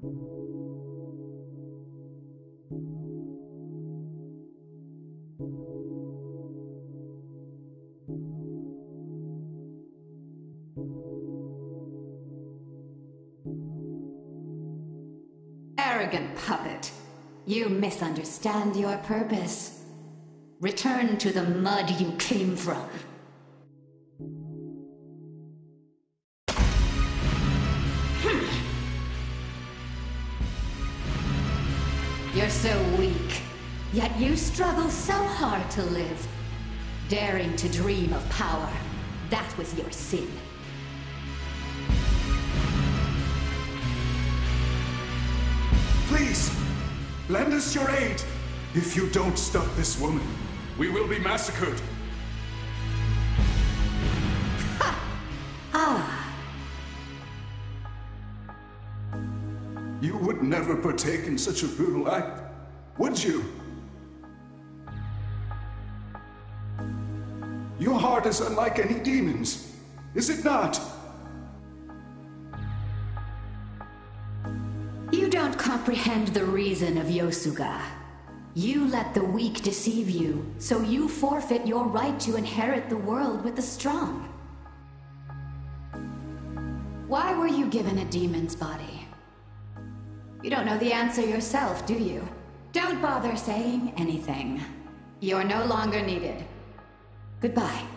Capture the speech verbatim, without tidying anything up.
Arrogant puppet. You misunderstand your purpose. Return to the mud you came from. You're so weak, yet you struggle so hard to live. Daring to dream of power, that was your sin. Please, lend us your aid. If you don't stop this woman, we will be massacred. Ha! Ah. You would never partake in such a brutal act, would you? Your heart is unlike any demon's, is it not? You don't comprehend the reason of Yosuga. You let the weak deceive you, so you forfeit your right to inherit the world with the strong. Why were you given a demon's body? You don't know the answer yourself, do you? Don't bother saying anything. You're no longer needed. Goodbye.